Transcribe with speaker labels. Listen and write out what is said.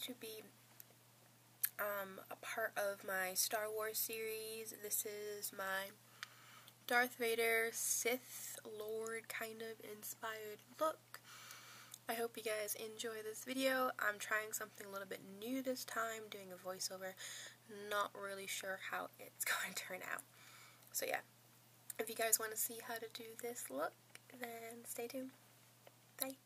Speaker 1: to be a part of my Star Wars series. This is my Darth Vader Sith Lord kind of inspired look. I hope you guys enjoy this video. I'm trying something a little bit new this time, doing a voiceover. Not really sure how it's going to turn out. So yeah, if you guys want to see how to do this look, then stay tuned. Bye.